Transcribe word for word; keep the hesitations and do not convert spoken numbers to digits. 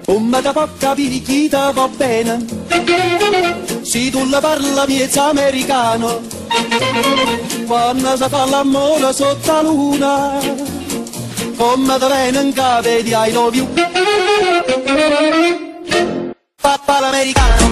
Come da può capire chi ti va bene, se tu la parla miezza americano, quando si fa l'amore sotto la luna, come ti viene in capo di I love you. Papà l'americano.